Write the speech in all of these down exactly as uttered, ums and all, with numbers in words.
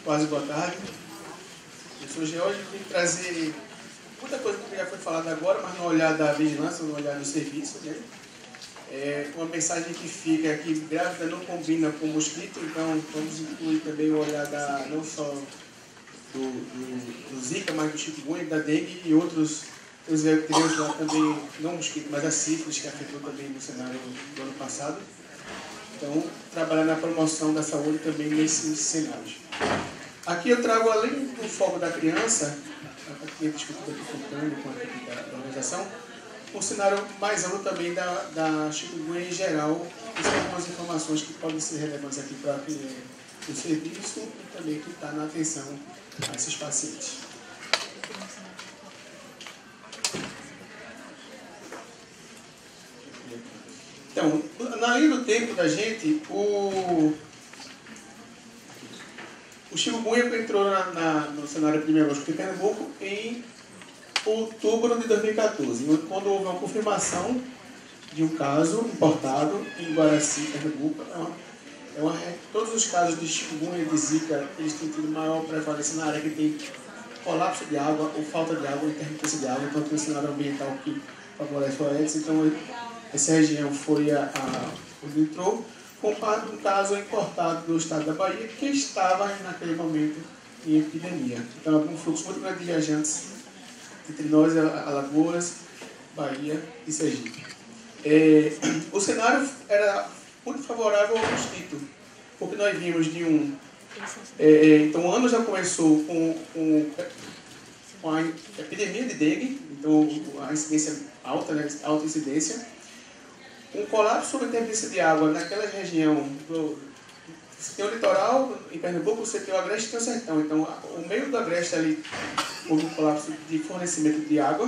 quase boa tarde. Eu sou George e vim trazer muita coisa que já foi falada agora, mas no olhar da vigilância, no olhar do serviço, né? É uma mensagem que fica que grávida não combina com mosquito, então vamos incluir também o olhar da, não só do, do, do Zika, mas do chikungunya, da dengue e outros. Teremos lá também, não mosquito, mas a sífilis, que afetou também no cenário do ano passado. Então, trabalhar na promoção da saúde também nesses cenários. Aqui eu trago, além do foco da criança, aqui discutido aqui com o Câmbio, com a equipe da, da organização, um cenário mais amplo também da, da chikungunya em geral, que são algumas informações que podem ser relevantes aqui para o serviço e também que está na atenção a esses pacientes. Então, na linha do tempo da gente, o, o chikungunya entrou na, na, no cenário epidemiológico de Pernambuco em outubro de dois mil e quatorze, quando houve uma confirmação de um caso importado em Guaraci, Pernambuco. É uma, é uma, todos os casos de chikungunya e de Zika, eles têm tido maior prevalência na área que tem colapso de água ou falta de água ou intermitência de água, então tem um cenário ambiental que favorece o Aedes. Então, essa região foi a, a, onde entrou, com parte de um caso importado do estado da Bahia, que estava naquele momento em epidemia. Então, havia um fluxo muito grande de viajantes entre nós, Alagoas, Bahia e Sergipe. É, o cenário era muito favorável ao mosquito, porque nós vimos de um... É, então, o ano já começou com, com, com a epidemia de dengue, então a incidência alta, né, alta incidência, um colapso sobre a intermitência de água naquela região. Do, você tem o litoral, em Pernambuco, você tem o agreste e tem o sertão. Então, o meio do agreste ali houve um colapso de fornecimento de água.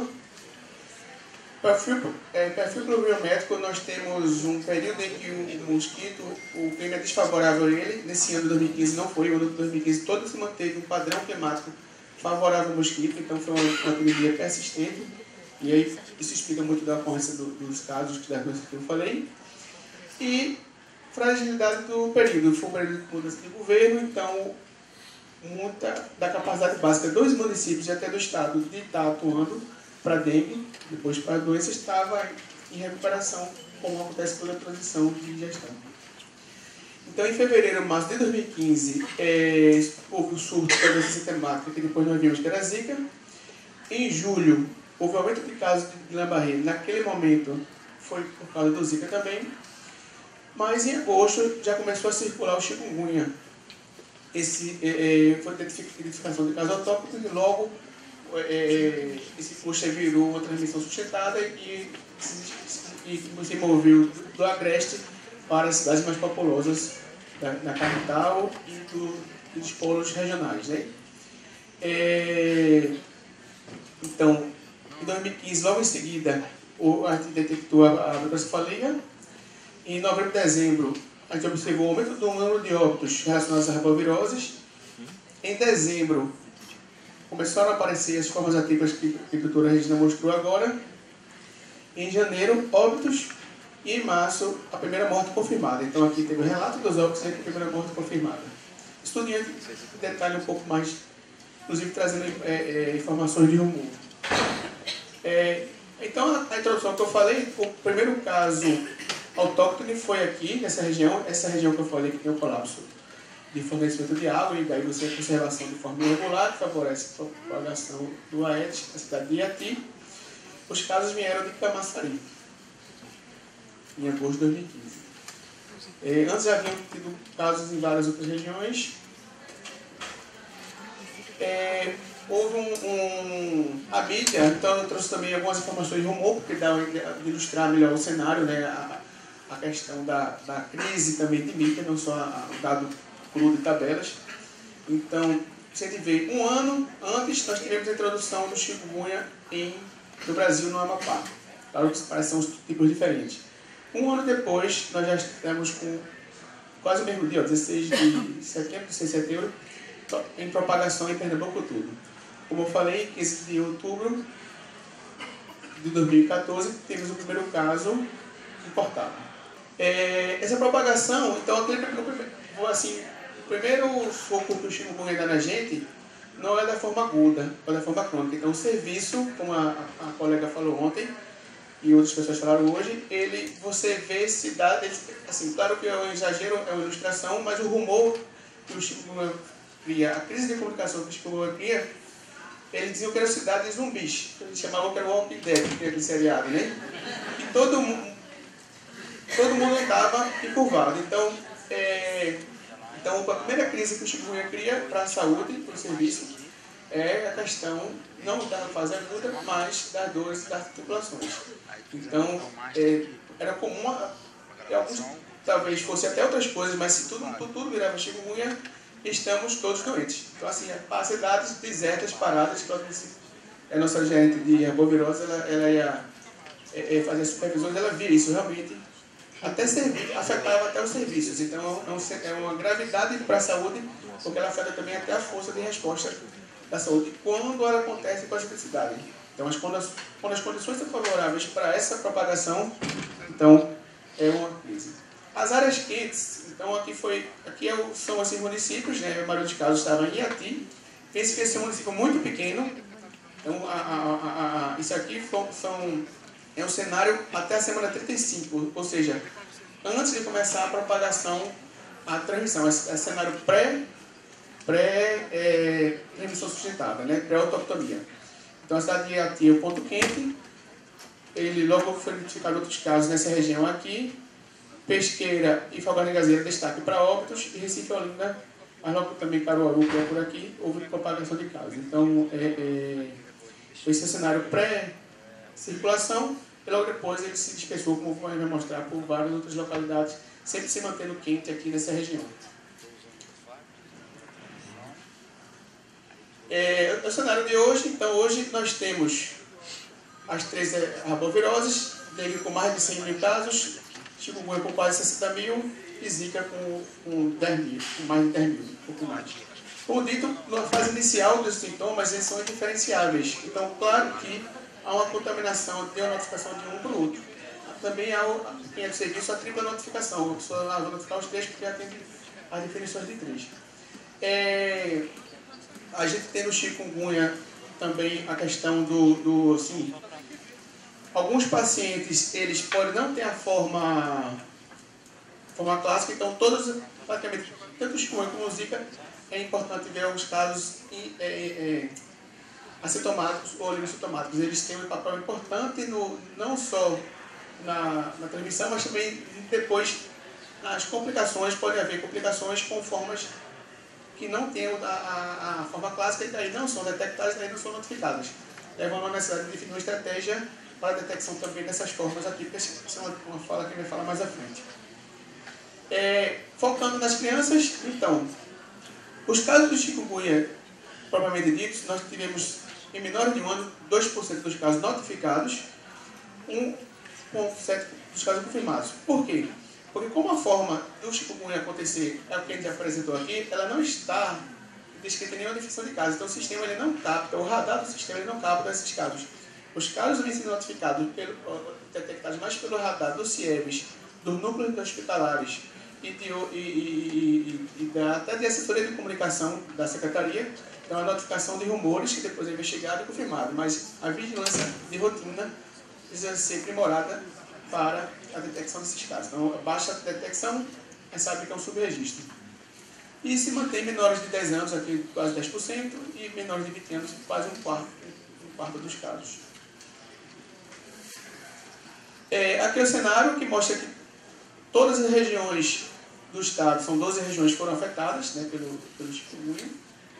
Perfil, é, perfil pluviométrico, nós temos um período em que o, o mosquito, o clima é desfavorável a ele. Nesse ano de dois mil e quinze não foi, o ano de dois mil e quinze todo se manteve um padrão climático favorável ao mosquito, então foi uma, uma epidemia persistente. E aí, isso explica muito da ocorrência do, dos casos que eu falei. E fragilidade do período. Foi um período de mudança de governo, então, muita da capacidade básica dos municípios e até do Estado de estar atuando para dengue, depois para a doença, estava em recuperação, como acontece toda a transição de gestão. Então, em fevereiro, março de dois mil e quinze, é, houve o surto da doença sistemática, que depois nós vimos que era Zika. Em julho, houve um aumento de casos de Guillain-Barré. Naquele momento, foi por causa do Zika também. Mas em agosto, já começou a circular o chikungunya. Esse, é, é, foi a identificação de casos autóctones e logo é, esse cluster virou uma transmissão sustentada e, e, e se moveu do agreste para as cidades mais populosas da, da capital e do, dos polos regionais, né? É, então, em dois mil e quinze, logo em seguida, a gente detectou a microcefalia. Em novembro e dezembro, a gente observou o aumento do número de óbitos relacionados a arboviroses. Em dezembro, começaram a aparecer as formas atípicas que a doutora Regina mostrou agora. Em janeiro, óbitos. E em março, a primeira morte confirmada. Então, aqui teve o relato dos óbitos e a primeira morte confirmada. Estudiante detalha um pouco mais, inclusive trazendo é, é, informações de rumor. É, então, a introdução que eu falei, o primeiro caso autóctone foi aqui, nessa região, essa região que eu falei que tem o colapso de fornecimento de água, e daí você tem a conservação de forma irregular, que favorece a propagação do Aedes, na cidade de Iati. Os casos vieram de Camaçari, em agosto de dois mil e quinze. É, antes já haviam tido casos em várias outras regiões. É, houve um, um... A mídia, então eu trouxe também algumas informações de rumor, porque dá de ilustrar melhor o cenário, né? A, a questão da, da crise também de mídia, não só o dado cru de tabelas. Então, se a gente vê, um ano antes, nós tivemos a introdução do chikungunya em, no Brasil, no Amapá. Claro que parecem uns tipos diferentes. Um ano depois, nós já estamos com quase o mesmo dia, dezesseis de setembro, dezesseis de setembro, em propagação em Pernambuco todo. Como eu falei, quinze de outubro de dois mil e quatorze, temos o primeiro caso importado. É, essa propagação, então, eu vou assim, primeiro foco que o chikungunya dá na gente não é da forma aguda, é da forma crônica. Então, o serviço, como a, a colega falou ontem, e outras pessoas falaram hoje, ele, você vê cidades, assim, claro que é um exagero, é uma ilustração, mas o rumor que o chikungunya cria, a crise de comunicação que o chikungunya cria, eles diziam que eram cidades zumbis, eles chamavam que era o Walking Dead, que é aquele seriado, né? E todo mundo, todo mundo andava encurvado. Então, é, então, a primeira crise que o chikungunya cria para a saúde, para o serviço, é a questão, não da fase aguda, mas das dores e das articulações. Então, é, era comum, a, alguns, talvez fosse até outras coisas, mas se tudo, tudo, tudo virava chikungunya, estamos todos doentes. Então, assim, as cidades desertas, paradas, a nossa gerente de arbovirose, ela, ela ia é, é, fazer supervisões, ela via isso realmente, até servir, afetava até os serviços. Então, é uma gravidade para a saúde, porque ela afeta também até a força de resposta da saúde quando ela acontece com a especificidade. Então, as, quando, as, quando as condições são favoráveis para essa propagação, então é uma crise. As áreas quentes, então aqui, foi, aqui é o, são esses municípios, né? A maioria dos casos estava em Iati. Pense que esse é um município muito pequeno. Então, a, a, a, a, isso aqui são, são, é um cenário até a semana trinta e cinco, ou seja, antes de começar a propagação, a transmissão, é, é cenário pré pré-transmissão é, sustentada, né? Pré-autoctonia. Então, a cidade de Iati é o ponto quente, ele logo foi identificado outros casos nessa região aqui, Pesqueira e Foganegazeira destaque para Óbitos, e Recife e Olinda, mas logo também Caruaru, que é por aqui, houve propagação de casos. Então, é, é, esse é o cenário pré-circulação, e logo depois ele se dispersou, como vai mostrar, por várias outras localidades, sempre se mantendo quente aqui nessa região. É, o cenário de hoje, então hoje nós temos as três arboviroses, dengue com mais de cem mil casos, chikungunya com quase sessenta mil e zika com, com dez mil, com mais de dez mil, um pouco mais. Como dito, na fase inicial dos sintomas, eles são indiferenciáveis. Então, claro que há uma contaminação, tem uma notificação de um para o outro. Também há, quem é do serviço, a tripla notificação. A pessoa vai notificar os três porque atende as definições de três. É, a gente tem no chikungunya também a questão do, do assim, alguns pacientes, eles podem não ter a forma, forma clássica, então todos, praticamente, tanto o chikungunya como o zika, é importante ver alguns casos é, é, assintomáticos ou anissintomáticos. Eles têm um papel importante no, não só na, na transmissão, mas também depois nas complicações, pode haver complicações com formas que não têm a, a, a forma clássica e daí não são detectadas e daí não são notificadas. Levando a necessidade de definir uma estratégia para a detecção também dessas formas atípicas, que é uma, uma fala que vai falar mais à frente. É, focando nas crianças, então, os casos do chikungunya, propriamente ditos, nós tivemos em menores de um ano dois por cento dos casos notificados, um vírgula sete por cento dos casos confirmados. Por quê? Porque como a forma do chikungunya acontecer é o que a gente apresentou aqui, ela não está descrita em nenhuma definição de casos. Então o sistema ele não capta, o radar do sistema ele não capta esses casos. Os casos vêm sendo notificados, pelo, detectados mais pelo radar do CIEBS, dos núcleos hospitalares e, de, e, e, e, e da, até de assessoria de comunicação da Secretaria. Então a notificação de rumores que depois é investigado e confirmado. Mas a vigilância de rotina precisa ser aprimorada para a detecção desses casos. Então, a baixa detecção, a gente sabe que é um subregistro. E se mantém menores de dez anos, aqui quase dez por cento, e menores de vinte anos, quase um quarto, um quarto dos casos. É, aqui é o cenário que mostra que todas as regiões do estado, são doze regiões que foram afetadas, né, pelo, pelo chikungunya.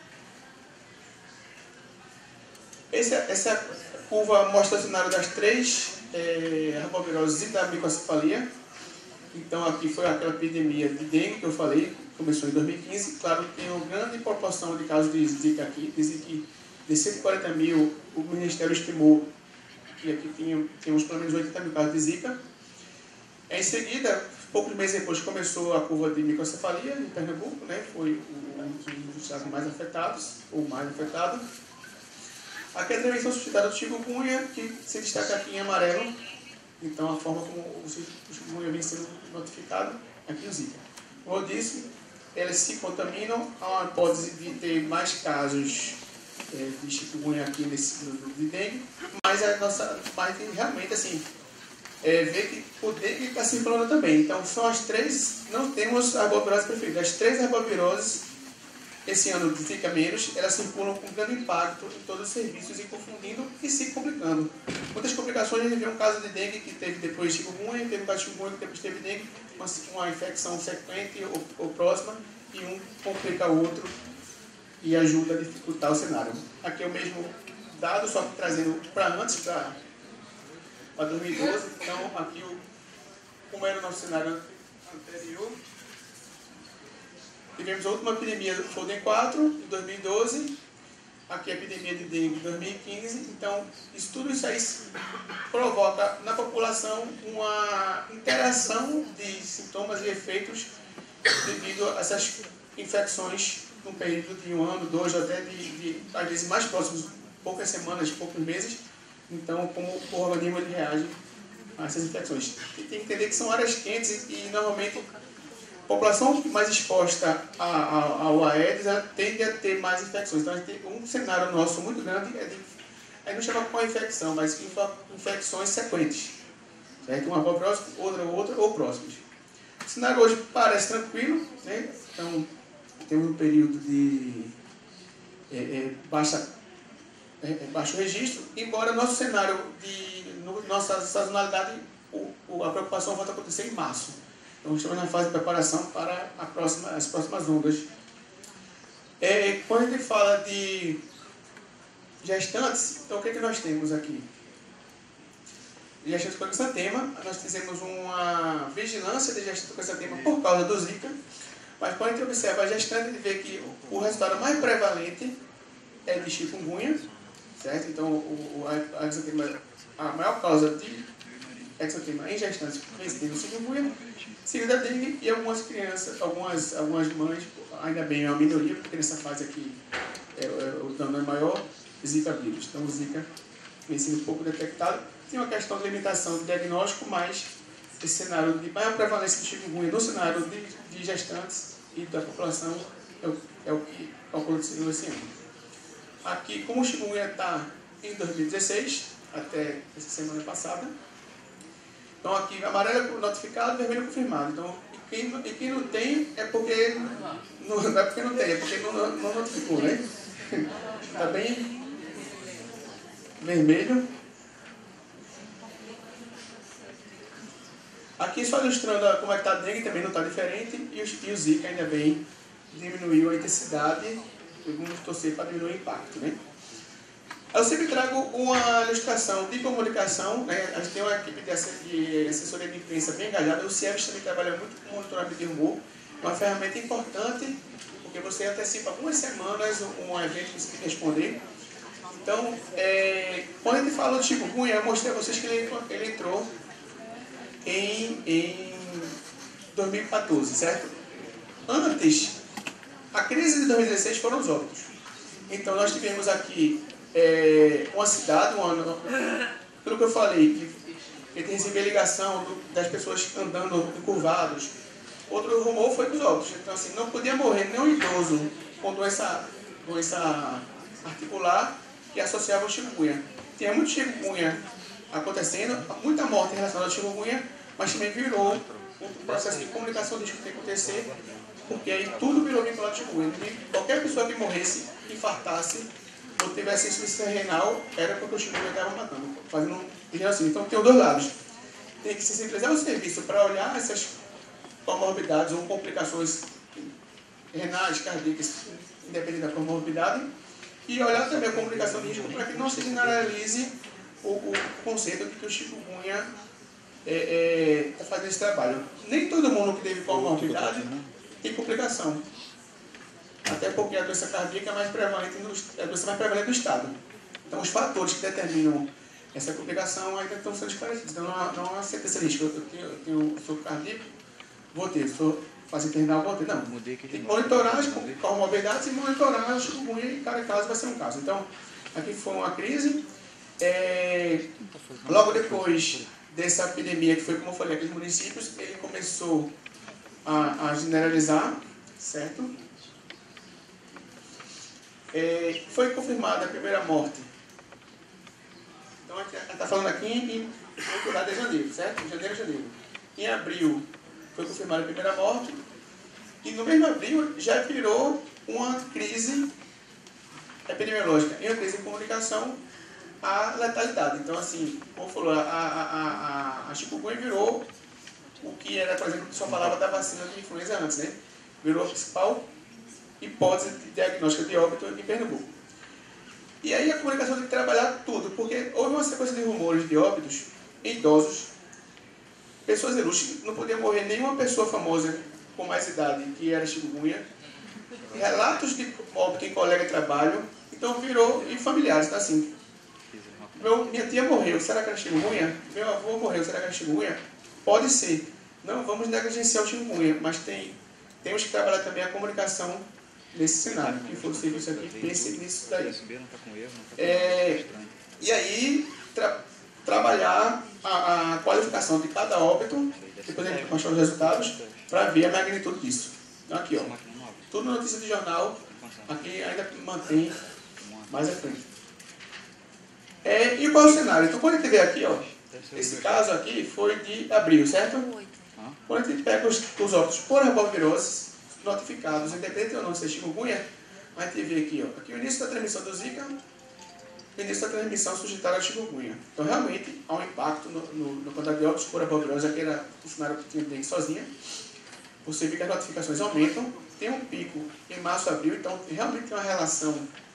Essa, essa curva mostra o cenário das três é, arboviroses e da microcefalia. Então aqui foi aquela epidemia de dengue que eu falei, começou em dois mil e quinze. Claro que tem uma grande proporção de casos de zika aqui. Dizem que de cento e quarenta mil, o Ministério estimou que aqui tínhamos pelo menos oitenta mil casos de zika. Em seguida, poucos meses depois, começou a curva de microcefalia em Pernambuco, né? Foi um dos estados mais afetados, ou mais afetado. Aqui é a transmissão suscitada do chikungunya, que se destaca aqui em amarelo. Então, a forma como o chikungunya vem sendo notificado, aqui o zika. Como eu disse, elas se contaminam, há uma hipótese de ter mais casos é, de chikungunya aqui nesse grupo de dengue, mas a nossa parte realmente assim, é, vê que o dengue está circulando também. Então são as três, não temos arbovirose preferida, as três arboviroses esse ano fica menos, elas circulam com grande impacto em todos os serviços e confundindo e se complicando. Muitas complicações, a gente vê um caso de dengue que teve depois chikungunya, teve um caso de chikungunya que depois teve dengue, uma, uma infecção sequente ou, ou próxima, e um complica o outro e ajuda a dificultar o cenário. Aqui é o mesmo dado, só que trazendo para antes, para dois mil e doze. Então, aqui, o, como era o nosso cenário anterior, tivemos a última epidemia do Foden quatro, em dois mil e doze, aqui a epidemia de dengue em dois mil e quinze. Então, isso, tudo isso aí provoca na população uma interação de sintomas e efeitos devido a essas infecções num período de um ano, dois, até de, de às vezes mais próximos, poucas semanas, poucos meses. Então, como o organismo ele reage a essas infecções. E tem que entender que são áreas quentes e, e normalmente, a população mais exposta ao Aedes tende a ter mais infecções. Então, a gente tem um cenário nosso muito grande, é de, aí não chama com a infecção, mas infecções sequentes. Certo? Uma próxima, outra, outra ou próximas. O cenário hoje parece tranquilo, né? Então, temos um período de é, é, baixa, é, é, baixo registro, embora nosso cenário, de no, nossa sazonalidade, o, o, a preocupação volta a acontecer em março. Então, estamos na fase de preparação para a próxima, as próximas ondas. É, quando a gente fala de gestantes, então o que, é que nós temos aqui? Gestantes com exantema, nós fizemos uma vigilância de gestantes com exantema por causa do Zika, mas quando a gente observa a gestante, a gente vê que o resultado mais prevalente é de chikungunya, certo? Então, o, a, a, exantema, a maior causa de exantema em gestantes vem sendo chikungunya, seguida dengue e algumas crianças, algumas, algumas mães, ainda bem é uma minoria, porque nessa fase aqui é, é, o dano é maior, Zika vírus. Então o Zika vem sendo um pouco detectado. Tem uma questão de limitação de diagnóstico, mas esse cenário de maior prevalência de chikungunya no cenário de, de gestantes e da população é o, é o que aconteceu esse ano. Aqui, como o chikungunya está em dois mil e dezesseis, até essa semana passada, então aqui amarelo notificado, vermelho confirmado. Então, e quem, e quem não tem é porque não, não é porque não tem, é porque não, não notificou, né? Está bem vermelho. Aqui só ilustrando como é que está a dengue, também não está diferente. E o, e o Zika ainda bem diminuiu a intensidade. Vamos torcer para diminuir o impacto, né? Eu sempre trago uma ilustração de comunicação, né? A gente tem uma equipe de assessoria de imprensa bem engajada. O CIEVES também trabalha muito com monitoramento de humor. É uma ferramenta importante, porque você antecipa algumas semanas um evento que você tem que responder. Então, é, quando a gente fala do chikungunya, eu mostrei a vocês que ele, ele entrou em, em dois mil e quatorze, certo? Antes, a crise de dois mil e dezesseis foram os óbitos. Então, nós tivemos aqui É, uma cidade, um ano, pelo que eu falei, que ele recebeu ligação do, das pessoas andando encurvados. Outro rumor foi dos óbitos. Então, assim, não podia morrer nenhum idoso com doença, doença articular que associava ao chikungunya. Tinha muito chikungunya acontecendo, muita morte relacionada ao chikungunya, mas também virou um processo de comunicação de risco que tem que acontecer, porque aí tudo virou vinculado ao chikungunya. Qualquer pessoa que morresse, infartasse, ou tivesse insuficiência renal, era porque o chikungunya estava matando, fazendo um assim. Então tem os dois lados. Tem que se sensibilizar o serviço para olhar essas comorbidades ou complicações renais, cardíacas, independente da comorbidade, e olhar também a comunicação de risco para que não se generalize o, o conceito de que o chikungunya está é, é, fazendo esse trabalho. Nem todo mundo que teve comorbidade tem complicação. Até porque a doença cardíaca é mais prevalente no, é a doença mais prevalente no estado. Então, os fatores que determinam essa complicação ainda estão sendo esclarecidos. Então, não, não há certeza risco. Eu, tenho, eu tenho, sou cardíaco, vou ter. Sou paciente renal, vou ter. Não. Tem que monitorar as comorbidades e monitorar o chikungunya e cada caso vai ser um caso. Então, aqui foi uma crise. É, logo depois dessa epidemia, que foi, como eu falei, aqueles municípios, ele começou a, a generalizar. certo? É, foi confirmada a primeira morte. Então, a gente está falando aqui em temporada de janeiro, certo? Janeiro e janeiro. Em abril, foi confirmada a primeira morte. E no mesmo abril, já virou uma crise epidemiológica. Em uma crise de comunicação, a letalidade. Então, assim, como falou, a, a, a, a chikungunya virou o que era, por exemplo, que só falava da vacina de influenza antes, né? Virou a principal hipótese de diagnóstica de óbito em Pernambuco. E aí a comunicação tem que trabalhar tudo, porque houve uma sequência de rumores de óbitos em idosos, pessoas ilustres, não podia morrer nenhuma pessoa famosa com mais idade que era chikungunya, relatos de óbito em colega de trabalho, então virou, e familiares, tá assim, meu, minha tia morreu, será que era chikungunya? Meu avô morreu, será que era chikungunya? Pode ser. Não vamos negligenciar o chikungunya, mas tem, temos que trabalhar também a comunicação nesse cenário. Quem for do serviço aqui, pense nisso daí. É, e aí, tra trabalhar a, a qualificação de cada óbito, depois a gente mostrar os resultados, para ver a magnitude disso. Então aqui, ó, tudo notícia de jornal, aqui ainda mantém mais à frente. É, e qual é o cenário? Então, quando a gente vê aqui, ó, esse caso aqui foi de abril, certo? Quando a gente pega os, os óbitos por arbovirose notificados, independente ou não ser chikungunya, a gente vê aqui, ó, aqui o início da transmissão do Zika, o início da transmissão suscitada a chikungunya. Então, realmente, há um impacto no, no, no quantidade de óbitos por arbovirose, aqui era o cenário que tinha dengue sozinha. Você vê que as notificações aumentam, tem um pico em março, abril, então realmente tem uma relação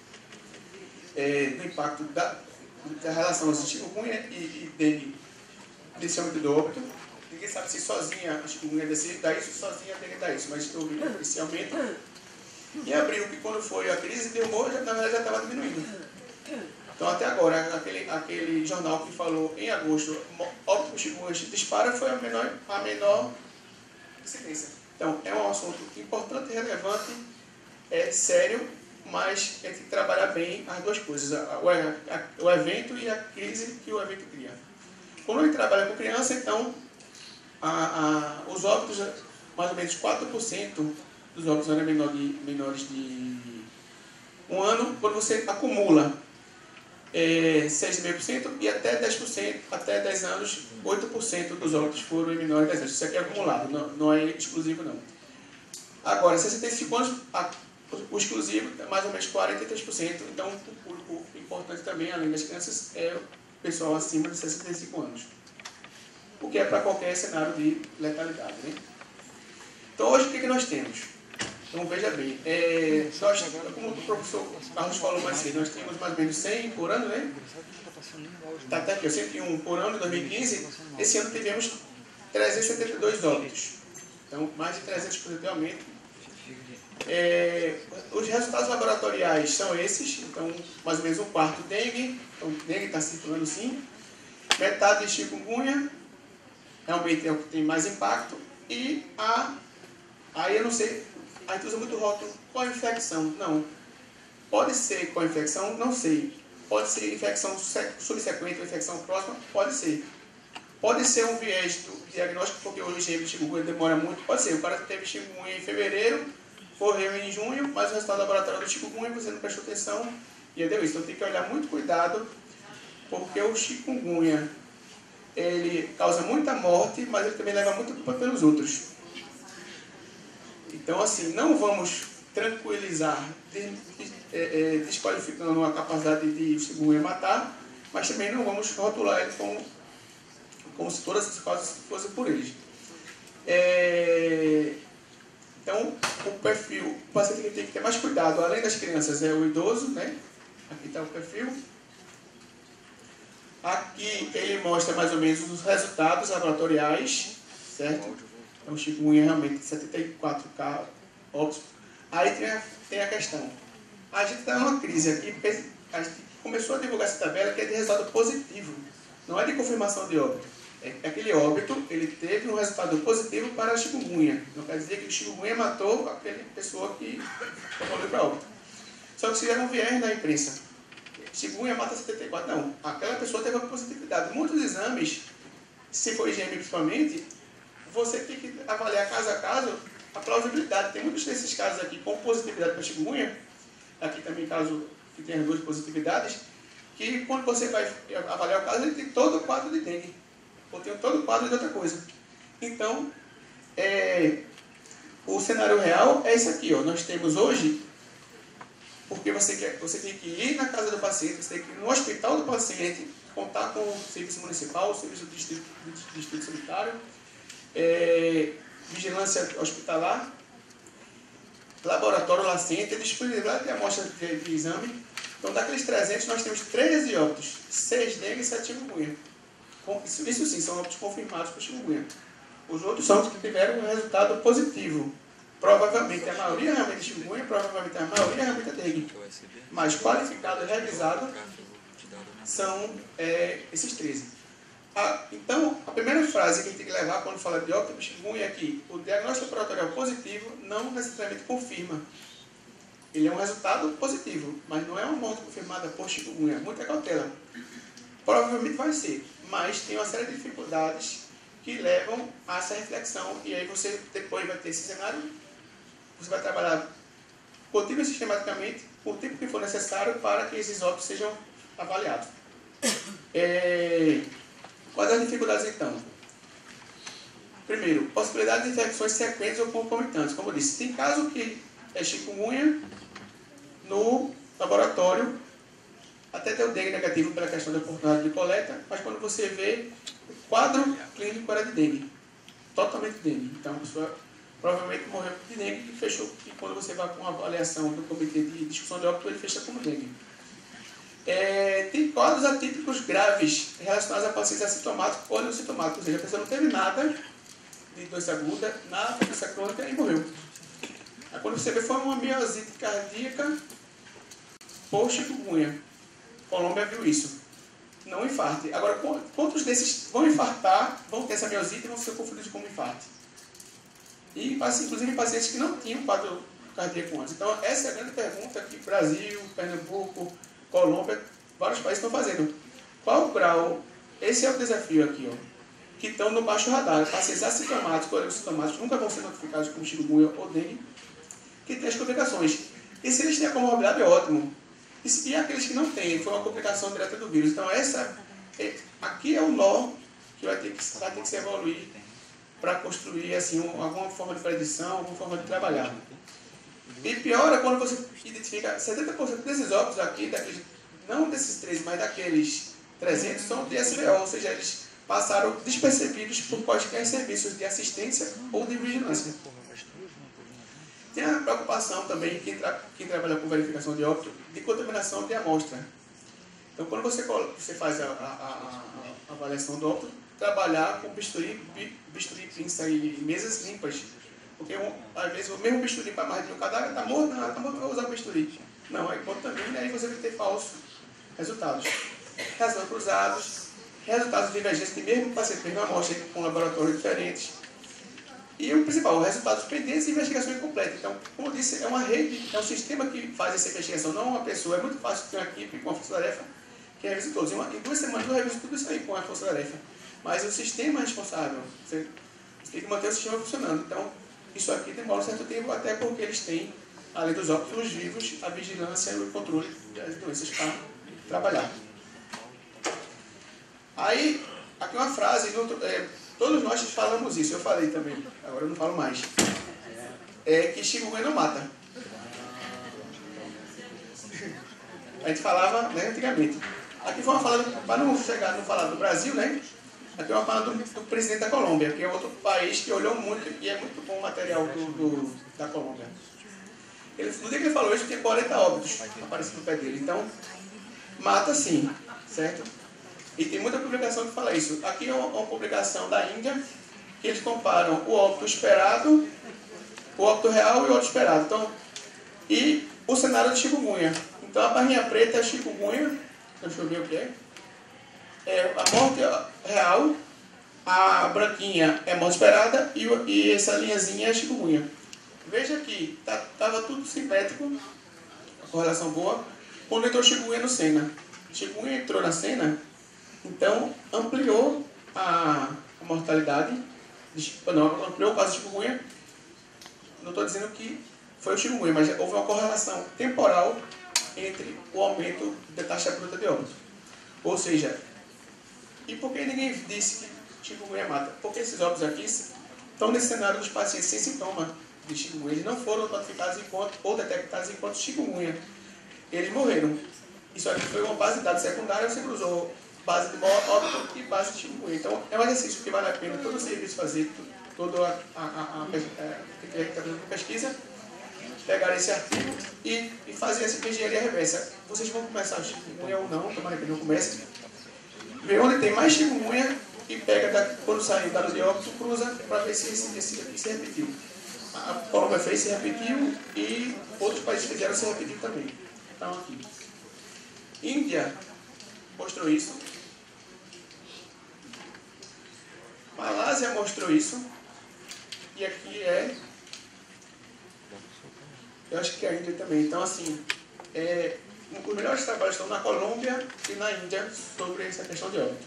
é, do impacto da da relação entre chikungunya e, e dengue desse âmbito do óbito. Ninguém sabe se sozinha a chikungunya dá isso, sozinha a dengue dá isso, mas houve esse aumento. Em abril, que quando foi a crise de humor, já, na verdade já estava diminuindo. Então até agora, aquele, aquele jornal que falou em agosto, óbito por chikungunya dispara, foi a menor, a menor incidência. Então é um assunto importante e relevante, é sério, mas tem que trabalhar bem as duas coisas, o, a, o evento e a crise que o evento cria. Quando a gente trabalha com criança, então, a, a, os óbitos, mais ou menos quatro por cento dos óbitos eram menor de, menores de um ano, quando você acumula é, seis vírgula cinco por cento e até dez por cento, até dez anos, oito por cento dos óbitos foram em menores de dez anos. Isso aqui é acumulado, não, não é exclusivo não. Agora, sessenta e cinco anos, a, o exclusivo é mais ou menos quarenta e três por cento, então o público importante também, além das crianças, é o pessoal acima de sessenta e cinco anos. O que é para qualquer cenário de letalidade, né? Então hoje o que, que nós temos? Então veja bem, é, nós, como o professor Carlos falou mais cedo, nós temos mais ou menos cem por ano, né? Está até aqui, cento e um por ano em dois mil e quinze, esse ano tivemos trezentos e setenta e dois óbitos. Então mais de trezentos por cento de aumento. É, os resultados laboratoriais são esses, então mais ou menos um quarto dengue, então dengue está circulando sim, metade de chikungunya, realmente é o que tem mais impacto, e a, aí eu não sei, a gente usa muito rótulo, qual infecção? Não, pode ser com infecção, não sei, pode ser infecção subsequente ou infecção próxima, pode ser. Pode ser um viés do diagnóstico, porque hoje o exame de chikungunya demora muito, pode ser, o cara teve chikungunya em fevereiro, correu em junho, mas o resultado laboratório do chikungunya você não prestou atenção e deu isso. Então tem que olhar muito cuidado, porque o chikungunya ele causa muita morte, mas ele também leva muita culpa pelos outros. Então assim, não vamos tranquilizar, desqualificando a capacidade de chikungunya matar, mas também não vamos rotular ele como, como se todas essas causas fossem por eles. É... Então, o perfil, o paciente que tem que ter mais cuidado, além das crianças, é o idoso, né? Aqui está o perfil. Aqui ele mostra mais ou menos os resultados laboratoriais, certo? Então, o chikungunya realmente setenta e quatro casos óbitos. Aí tem a, tem a questão. A gente está numa crise aqui, porque a gente começou a divulgar essa tabela que é de resultado positivo, não é de confirmação de óbito. É aquele óbito, ele teve um resultado positivo para a chikungunya. Não quer dizer que o chikungunya matou aquela pessoa que evoluiu para óbito. Só que fizeram um viés na imprensa. Chikungunya mata setenta e quatro. Não, aquela pessoa teve uma positividade. Muitos exames, se for I G M principalmente, você tem que avaliar caso a caso a plausibilidade. Tem muitos desses casos aqui com positividade para chikungunya, aqui também caso que tenha duas positividades, que quando você vai avaliar o caso, ele tem todo o quadro de dengue, ou tem todo o quadro de outra coisa. Então, é, o cenário real é esse aqui, ó. Nós temos hoje, porque você, quer, você tem que ir na casa do paciente, você tem que ir no hospital do paciente, contar com o serviço municipal, o serviço do distrito, do distrito sanitário, é, vigilância hospitalar, laboratório lacente, disponibilidade de amostra de, de exame. Então, daqueles trezentos, nós temos treze óbitos, seis dengue e sete chikungunya. Isso, isso sim, são óbitos confirmados por chikungunya. Os outros são os que tiveram um resultado positivo. Provavelmente a maioria realmente é chikungunya, provavelmente a maioria realmente é dengue. Mas qualificado e revisado são é, esses treze. Ah, então, a primeira frase que a gente tem que levar quando fala de óbito por chikungunya é que o diagnóstico laboratorial positivo não necessariamente confirma. Ele é um resultado positivo, mas não é uma morte confirmada por chikungunya. Muita cautela. Provavelmente vai ser, mas tem uma série de dificuldades que levam a essa reflexão. E aí você depois vai ter esse cenário, você vai trabalhar contínua e sistematicamente o tempo que for necessário para que esses óbitos sejam avaliados. É... Quais as dificuldades então? Primeiro, possibilidade de infecções sequentes ou concomitantes. Como eu disse, tem caso que é chikungunya no laboratório, até ter o dengue negativo pela questão da oportunidade de coleta, mas quando você vê, o quadro clínico era de dengue, totalmente dengue. Então a pessoa provavelmente morreu de dengue e fechou, e quando você vai com a avaliação do comitê de discussão de óbito, ele fecha como dengue. É, tem quadros atípicos graves relacionados a pacientes assintomáticos ou não sintomáticos, ou seja, a pessoa não teve nada de doença aguda, nada de doença crônica e morreu. Aí, quando você vê, foi uma miosite cardíaca por chikungunya. Colômbia viu isso. Não infarte. Agora, quantos desses vão infartar, vão ter essa miosite e vão ser confundidos como infarte? E, inclusive, pacientes que não tinham quadro cardíaco antes. Então, essa é a grande pergunta que Brasil, Pernambuco, Colômbia, vários países estão fazendo. Qual o grau? Esse é o desafio aqui, ó. Que estão no baixo radar. Pacientes assintomáticos ou assintomáticos nunca vão ser notificados como chikungunya ou dengue, que tem as complicações. E se eles têm a comorbidade, é ótimo. E, e aqueles que não têm, foi uma complicação direta do vírus. Então, essa, é, aqui é o nó que vai ter que, vai ter que se evoluir para construir assim, um, alguma forma de predição, alguma forma de trabalhar. E pior é quando você identifica setenta por cento desses óbitos aqui, daqueles, não desses três, mas daqueles trezentos, são de S V O, ou seja, eles passaram despercebidos por quaisquer serviços de assistência ou de vigilância. Tem a preocupação também, quem, tra quem trabalha com verificação de óbito, de contaminação de amostra. Então, quando você, você faz a, a, a, a avaliação do óbito, trabalhar com bisturi, bisturi, pinça e mesas limpas. Porque, um, às vezes, o mesmo bisturi para mais de um cadáver está morto, não está morto, vou usar o bisturi. Não, aí contamina e aí você vai ter falsos resultados. Resultados cruzados, resultados divergentes de mesmo paciente, mesma amostra com laboratórios diferentes. E o principal, resultados pendentes e investigação incompleta. Então, como eu disse, é uma rede, é um sistema que faz essa investigação, não uma pessoa. É muito fácil ter uma equipe com uma força-tarefa que revisa todos. Em, uma, em duas semanas eu reviso tudo isso aí com a força-tarefa. Mas o sistema é responsável. Você, você tem que manter o sistema funcionando. Então, isso aqui demora um certo tempo, até porque eles têm, além dos óbitos vivos, a vigilância e o controle das doenças para trabalhar. Aí, aqui uma frase, no, é, todos nós falamos isso, eu falei também, agora eu não falo mais. É que chikungunya não mata. A gente falava, né, antigamente. Aqui foi uma fala, para não chegar, não falar do Brasil, né? Aqui é uma fala do, do presidente da Colômbia, que é outro país que olhou muito, e é muito bom o material do, do, da Colômbia. Ele, no dia que ele falou isso, tinha quarenta óbitos aparecendo no pé dele. Então, mata sim, certo? E tem muita publicação que fala isso. Aqui é uma, uma publicação da Índia, que eles comparam o óbito esperado, o óbito real e o óbito esperado. Então, e o cenário de chikungunya. Então, a barrinha preta é chikungunya, deixa eu ver o que é. É a morte real, a branquinha é morte esperada e, e essa linhazinha é chikungunya. Veja que estava tá, tudo simétrico, a correlação boa, quando entrou chikungunya no Sena. Chikungunya entrou na cena, então ampliou a, a mortalidade, não, ampliou o caso de chikungunya não estou dizendo que foi o chikungunya, mas houve uma correlação temporal entre o aumento da taxa bruta de óbito. Ou seja, e por que ninguém disse que chikungunya mata? Porque esses óbitos aqui estão nesse cenário dos pacientes sem sintoma de chikungunya. Eles não foram notificados enquanto, ou detectados enquanto chikungunya. Eles morreram. Isso aqui foi uma base de dados secundária, você cruzou base de óbito e base de chikungunya. Então, é um exercício que vale a pena todo o serviço fazer, toda a, a, a, a, a pesquisa, pegar esse artigo e, e fazer essa engenharia reversa. Vocês vão começar o chikungunya ou não, tomara que não comece. Ver onde tem mais chikungunya e pega, da, quando sair o dado de óbito, cruza para ver se esse, esse aqui se repetiu. A Colômbia fez, se repetiu e outros países fizeram, se repetiu também. Então, aqui. Índia mostrou isso. Malásia mostrou isso. E aqui é... Eu acho que é a Índia também. Então, assim, é, os melhores trabalhos estão na Colômbia e na Índia sobre essa questão de óbito.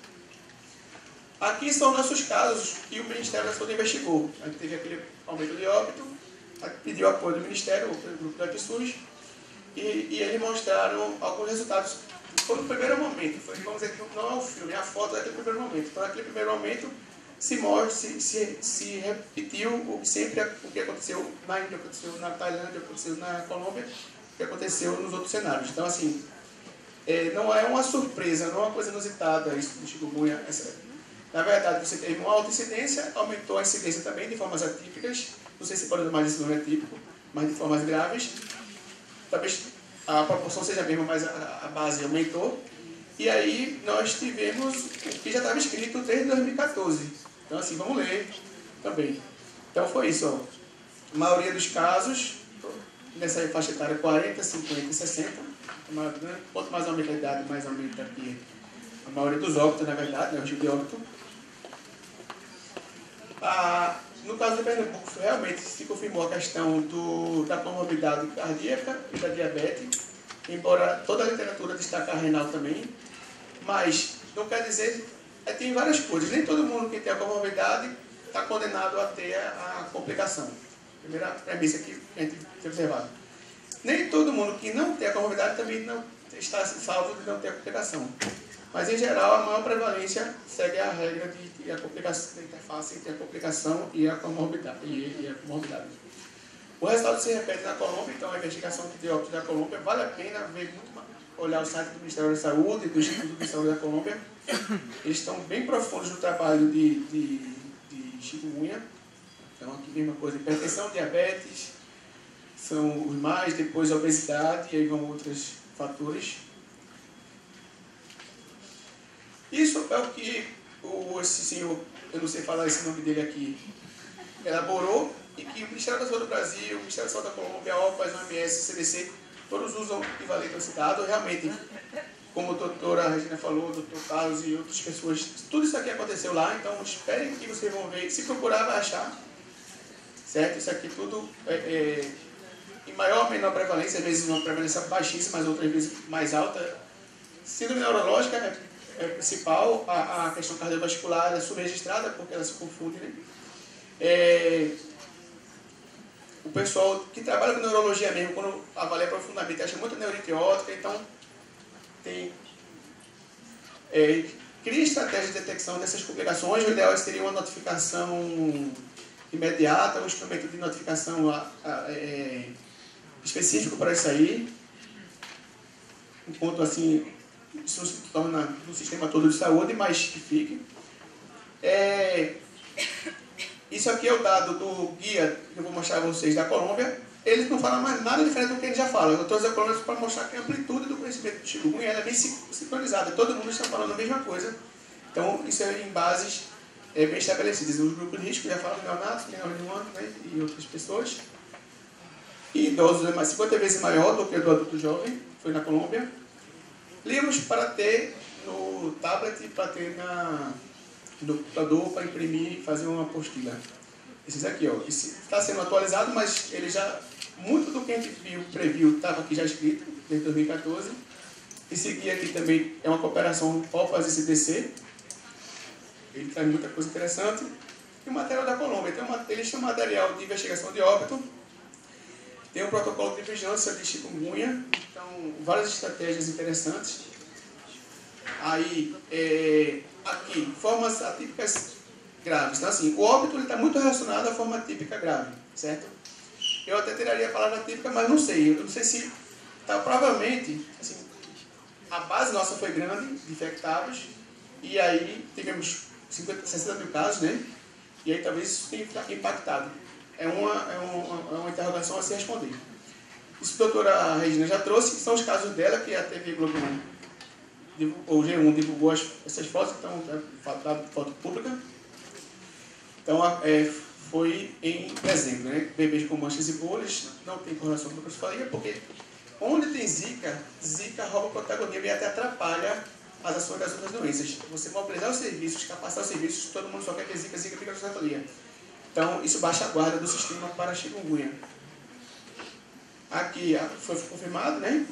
Aqui são nossos casos que o Ministério da Saúde investigou. A gente teve aquele aumento de óbito, pediu apoio do Ministério, ou pelo grupo da PSUS, e, e eles mostraram alguns resultados. Foi no primeiro momento, foi, vamos dizer que não é o filme, é a foto daquele primeiro momento. Então, naquele primeiro momento, se mostra, se, se, se repetiu o, sempre o que aconteceu na Índia, aconteceu na Tailândia, aconteceu na Colômbia, o que aconteceu nos outros cenários. Então, assim, é, não é uma surpresa, não é uma coisa inusitada isso do chikungunya. Na verdade, você teve uma alta incidência, aumentou a incidência também de formas atípicas, não sei se pode chamar de nome atípico, mas de formas graves. Talvez a proporção seja a mesma, mas a, a base aumentou. E aí nós tivemos o que já estava escrito desde dois mil e quatorze. Então, assim, vamos ler também. Então, foi isso. Ó. A maioria dos casos, nessa faixa etária quarenta, cinquenta e sessenta, quanto mais aumenta a idade, mais aumenta aqui a maioria dos óbitos, na verdade, né, o tipo de óbito. Ah, no caso de Pernambuco, realmente se confirmou a questão do, da comorbidade cardíaca e da diabetes, embora toda a literatura destaque a renal também, mas não quer dizer, é, tem várias coisas, nem todo mundo que tem a comorbidade está condenado a ter a, a complicação. Primeira premissa que a gente tem observado. Nem todo mundo que não tem a comorbidade também não está salvo de não ter a complicação. Mas, em geral, a maior prevalência segue a regra de, de a complicação, da interface entre a complicação e a comorbidade. E, e a comorbidade. O resultado se repete na Colômbia, então a investigação de óbitos da Colômbia vale a pena ver muito, olhar o site do Ministério da Saúde e do Instituto de Saúde da Colômbia. Eles estão bem profundos no trabalho de, de, de chikungunya. Então, aqui a mesma coisa, hipertensão, diabetes, são os mais, depois a obesidade, e aí vão outros fatores. Isso é o que o, esse senhor, eu não sei falar esse nome dele aqui, elaborou e que o Ministério da Saúde do Brasil, o Ministério da Saúde da Colômbia, a OPAS, o O M S, o C D C, todos usam o equivalente a esse dado. Realmente, como a doutora Regina falou, o doutor Carlos e outras pessoas, tudo isso aqui aconteceu lá, então esperem que vocês vão ver. Se procurar, vai achar. Certo? Isso aqui tudo é, é, em maior ou menor prevalência, às vezes uma prevalência baixíssima, mas outras vezes mais alta. Síndrome neurológica é, é principal, a, a questão cardiovascular é subregistrada, porque ela se confunde, né? É, o pessoal que trabalha com neurologia mesmo, quando avalia profundamente, acha muito neurotiótica, então tem, é, cria estratégia de detecção dessas complicações. O ideal seria uma notificação imediata, um instrumento de notificação a, a, é, específico para isso aí, enquanto assim isso se torna no sistema todo de saúde, mas que fique. É, isso aqui é o dado do guia que eu vou mostrar a vocês da Colômbia. Eles não falam mais nada diferente do que eles já falam. Eu trouxe a Colômbia para mostrar que a amplitude do conhecimento do chikungunya é bem sincronizada. Todo mundo está falando a mesma coisa. Então, isso é em bases é, bem estabelecidas. Os grupos de risco já falam de neonatos, menores de um ano, né, e outras pessoas. E idosos é mais cinquenta vezes maior do que o do adulto jovem, foi na Colômbia. Livros para ter no tablet, para ter na, no computador, para imprimir e fazer uma apostila. Esses aqui, ó, esse está sendo atualizado, mas ele já, muito do que a gente viu, previu, estava aqui já escrito, desde dois mil e quatorze. Esse guia aqui também é uma cooperação OPAS e C D C. Ele traz muita coisa interessante. E o material da Colômbia, tem uma, eles têm um material de investigação de óbito, tem um protocolo de vigilância de chikungunya, então várias estratégias interessantes. Aí, é, aqui, formas atípicas graves. Então, assim, o óbito está muito relacionado à forma típica grave, certo? Eu até tiraria a palavra típica, mas não sei. Eu não sei se, tá, provavelmente, assim, a base nossa foi grande, de infectados, e aí tivemos cinquenta, sessenta mil casos, né? E aí talvez isso tenha impactado. É uma, é uma, é uma interrogação a se responder. Isso que a doutora Regina já trouxe, são os casos dela, que a T V Globo, o G um divulgou as, essas fotos, então, é foto, foto pública. Então, é, foi em dezembro, né? Bebês com manchas e bolhas, não tem correlação com o que eu falei, porque onde tem zika, zika rouba protagonismo e até atrapalha as ações das outras doenças. Você mobilizar os serviços, capacitar os serviços, todo mundo só quer que zika, zika fica na secretaria. Então, isso baixa a guarda do sistema para a chikungunya. Aqui foi confirmado, né?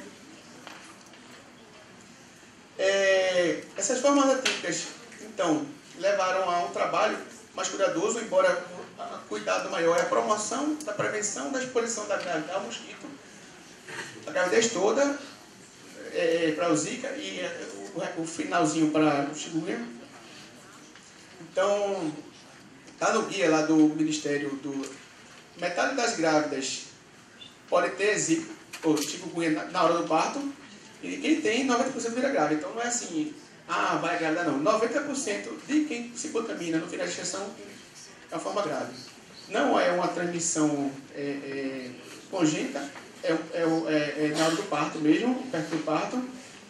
É, essas formas atípicas, então, levaram a um trabalho mais cuidadoso, embora o cuidado maior é a promoção da prevenção da exposição da gravidez ao mosquito, a gravidez toda é, para o zika e o, o finalzinho para o chikungunya. Então, está no guia lá do Ministério do... Metade das grávidas pode ter zika ou chikungunya na, na hora do parto, e quem tem, noventa por cento vira grávida. Então não é assim, ah, vai grávida não. noventa por cento de quem se contamina no final de gestação é uma forma grave. Não é uma transmissão é, é, congênita, é, é, é, é na hora do parto mesmo, perto do parto.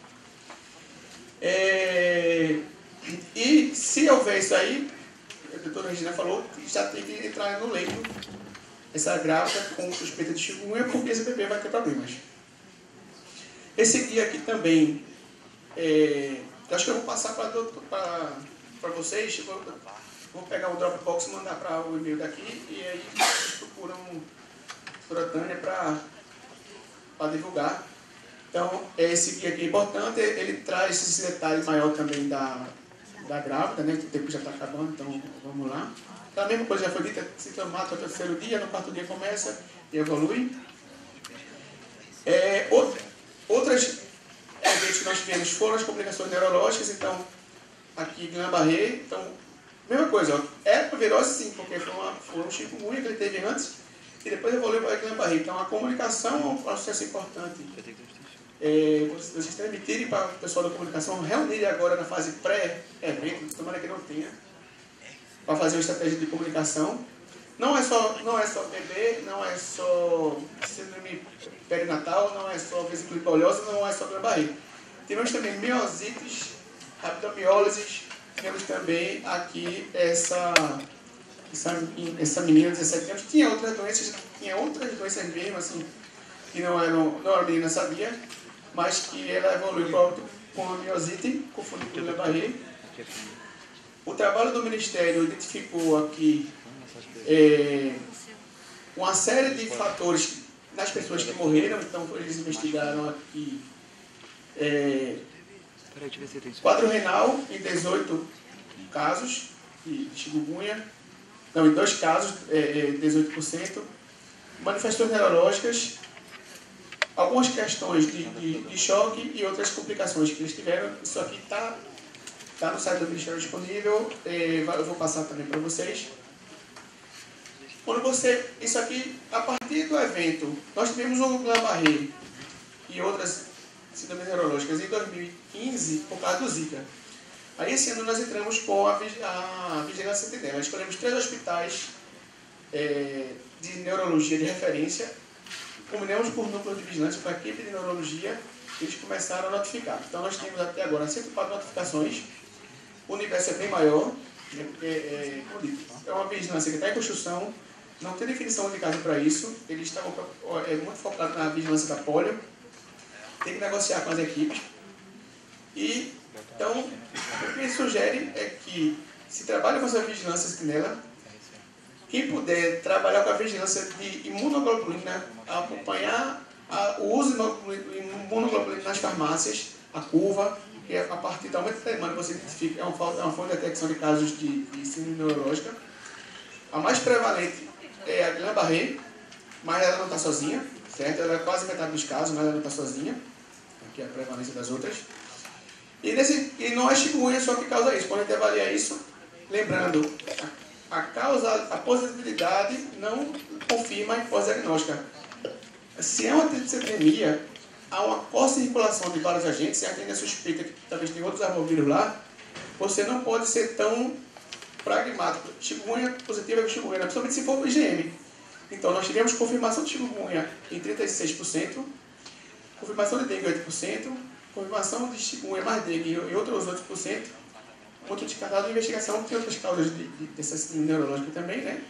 É, e se houver isso aí, a doutora Regina falou, já tem que entrar no leito essa grávida com suspeita de chikungunya, porque esse bebê vai ter problemas. Esse guia aqui também, é, eu acho que eu vou passar para vocês, vou, vou pegar o Dropbox e mandar para o e-mail daqui, e aí vocês procuram a Tânia para divulgar. Então, esse guia aqui é importante, ele traz esse detalhe maior também da, da grávida, né, que o tempo já está acabando, então vamos lá. Então, a mesma coisa já foi dita, sintomática no terceiro dia, no quarto dia começa e evolui. É, outra, outras eventos que nós tivemos foram as complicações neurológicas, então, aqui Guillain-Barré, então, mesma coisa, ó, é virose sim, porque foi, uma, foi um chikungunya que ele teve antes, e depois evoluiu para Guillain-Barré. Então, a comunicação é um processo importante. É, vocês transmitirem para o pessoal da comunicação, reunirem agora na fase pré-evento, tomara que não tenha, para fazer uma estratégia de comunicação. Não é só, não é só bebê, não é só síndrome perinatal, não é só vesícula poliose, não é só Guillain-Barré. Tivemos também miosites, rabdomiólises, temos também aqui essa, essa, essa menina de dezessete anos. Tinha outras doenças, tinha outras doenças mesmo, assim, que não eram, não a menina sabia, mas que ela evoluiu para com a miosite, confundindo com Guillain-Barré. O trabalho do Ministério identificou aqui é, uma série de fatores nas pessoas que morreram, então eles investigaram aqui é, quadro renal em dezoito casos de chikungunya, não, em dois casos, é, dezoito por cento, manifestações neurológicas, algumas questões de, de, de choque e outras complicações que eles tiveram. Isso aqui está tá no site do Ministério disponível, é, eu vou passar também para vocês. Quando você, isso aqui, a partir do evento, nós tivemos o Guillain-Barré e outras síndromes neurológicas em dois mil e quinze por causa do Zika. Aí esse ano nós entramos com a, a Vigilância Sentinela. Escolhemos três hospitais é, de neurologia de referência, combinamos por núcleo de vigilância com a equipe de neurologia, eles começaram a notificar. Então nós temos até agora cento e quatro notificações, o universo é bem maior, né, porque é, é uma vigilância que está em construção, não tem definição de caso para isso, eles estão é, muito focados na vigilância da polio, tem que negociar com as equipes. E, então, o que ele sugere é que se trabalha com essa vigilância sentinela, quem puder trabalhar com a vigilância de imunoglobulina, acompanhar a, o uso de imunoglobulina nas farmácias, a curva, que é a partir do aumento da demanda você identifica, é uma, é uma fonte de detecção de casos de, de síndrome neurológica. A mais prevalente é a Guillain-Barré, mas ela não está sozinha, certo? Ela é quase metade dos casos, mas ela não está sozinha. Aqui é a prevalência das outras. E, nesse, e não é chikungunya só que causa isso. Quando a gente avalia isso, lembrando, a, a causa, a positividade não confirma a hipótese diagnóstica. Se é uma triciptemia, há uma co-circulação de vários agentes, se a gente suspeita que talvez tem outros armovírus lá, você não pode ser tão pragmático. Chikungunya positiva é chikungunya, principalmente se for o I G M. Então, nós tivemos confirmação de chikungunya em trinta e seis por cento, confirmação de dengue em oito por cento, confirmação de chikungunya mais dengue em outros oito por cento, outro descartado de investigação, tem outras causas de, de, dessas neurológicas também, né?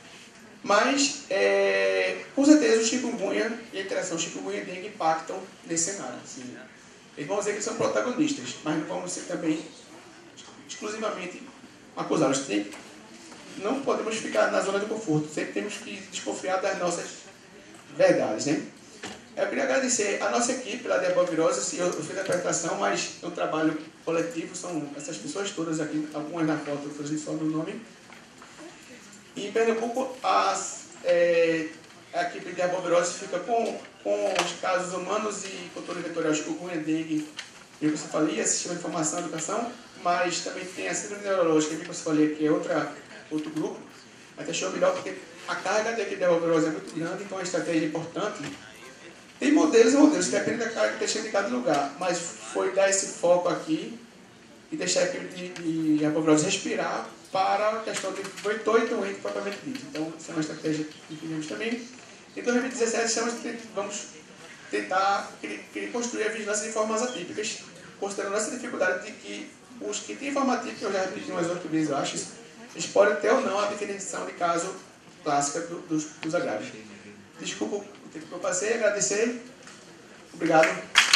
Mas, é, com certeza, o chikungunya e a interação chikungunya e dengue impactam nesse cenário. Assim, eles vão dizer que eles são protagonistas, mas não vamos ser também exclusivamente acusá-los. Não podemos ficar na zona de conforto, sempre temos que desconfiar das nossas verdades, né? Eu queria agradecer a nossa equipe lá de arbovirose. Eu fiz a apresentação, mas é um trabalho coletivo, são essas pessoas todas aqui, algumas na foto, outras só no nome. E em Pernambuco, as, é, a equipe de arbovirose fica com, com os casos humanos e controle vetorial de chikungunya, dengue, microcefalia, sistema de informação e educação, mas também tem a síndrome neurológica e microcefalia, que é outra, outro grupo. Até achou melhor porque a carga da equipe de arbovirose é muito grande, então a estratégia é importante. Tem modelos e modelos, depende da característica de cada lugar, mas foi dar esse foco aqui e deixar a equipe de, de arbovirose respirar para a questão de vetor e doente propriamente dito. Então, essa é uma estratégia que fizemos também. Em dois mil e dezessete, vamos tentar construir a vigilância de formas atípicas, considerando essa dificuldade de que os que têm forma atípica, eu já repeti umas oito vezes, eu acho, eles podem ter ou não a definição de caso clássica do, dos, dos agravos. Desculpa o tempo que eu passei, agradecer. Obrigado.